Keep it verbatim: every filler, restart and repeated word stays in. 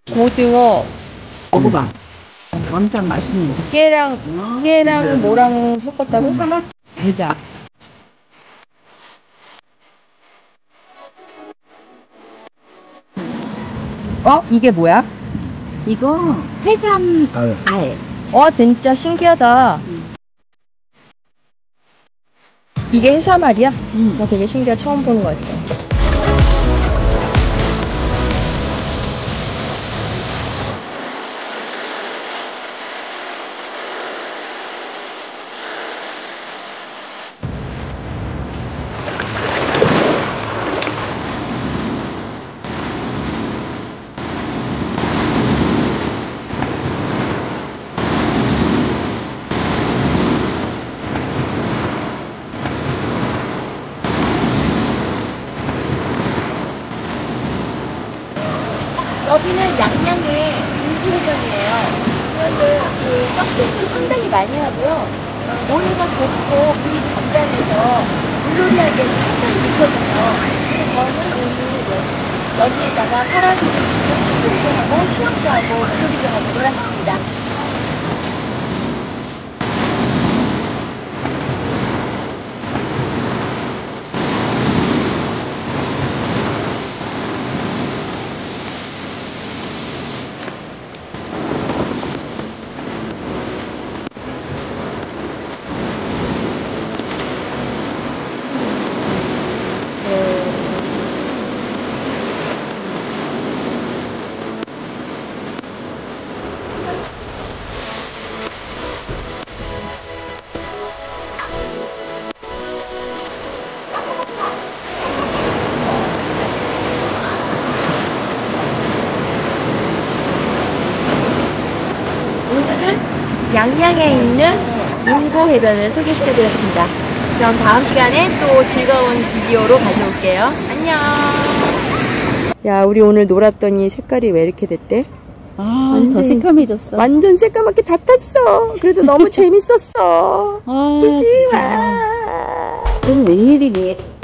고등어 먹어봐. 완전 맛있는 거. 깨랑 깨랑 뭐랑 섞었다고? 사막? 대자. 어? 이게 뭐야? 이거 해삼 알. 알. 와 진짜 신기하다. 음. 이게 해삼알이야? 음. 나 되게 신기해. 처음 보는 거 같아. 여기는 양양의 인수회전이에요. 그런데 그 서핑을 상당히 많이 하고요. 모래가 곱고 물이 잔잔해서 물놀이하기에는 상당히 좋거든요. 그래서 저는 오늘 여기에다가 파란색 스쿠버도 하고 수영도 하고 물놀이도 하고 놀았습니다. 오늘은 양양에 있는 인고해변을 소개시켜드렸습니다. 그럼 다음 시간에 또 즐거운 비디오로 가져올게요. 안녕. 야, 우리 오늘 놀았더니 색깔이 왜 이렇게 됐대? 아, 완전히- 더 새까매졌어. 완전 새까맣게 다 탔어. 그래도 너무 재밌었어. 아, 진짜. 쟤는 웬일이니?